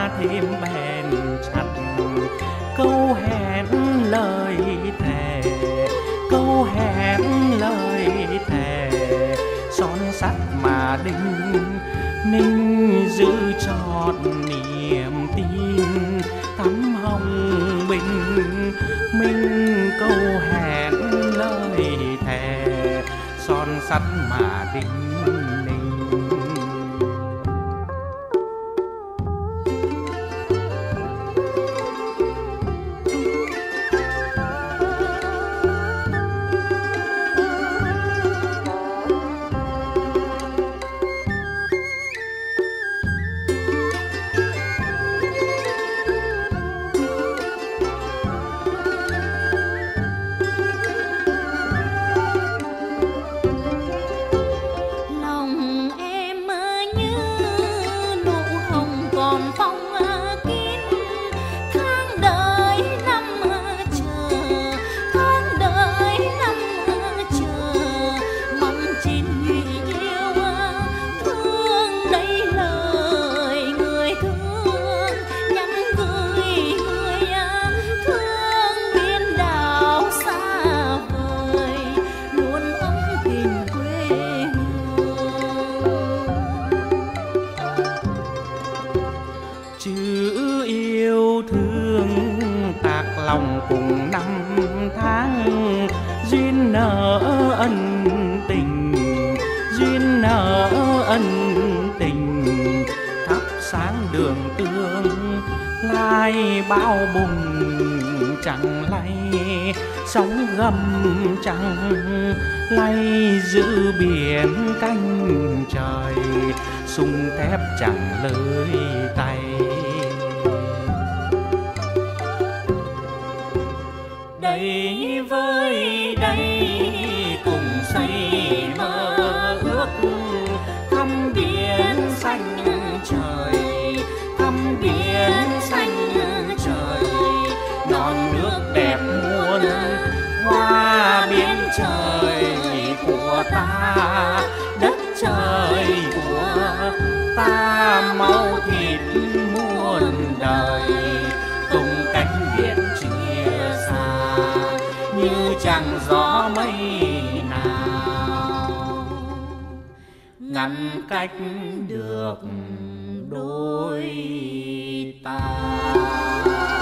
thêm bền chặt câu hẹn lời thề, câu hẹn lời thề son sắt mà đinh ninh giữ trọn niềm tin thắm hồng bình minh. Câu hẹn lời thề son sắt mà đinh ninh. Chữ yêu thương tạc lòng cùng năm tháng duyên nợ ân tình, duyên nợ ân tình thắp sáng đường tương lai bao bùng chẳng lay sóng gầm chẳng lay giữ biển canh trời sung thép chẳng lơi tay. Đây với đây cùng xây mơ ước thăm biển xanh trời, thăm biển xanh trời non nước đẹp muôn hoa biển trời của ta, đất trời của ta máu thịt muôn đời cùng cánh biển chia xa như chẳng gió mây nào ngăn cách được đôi ta.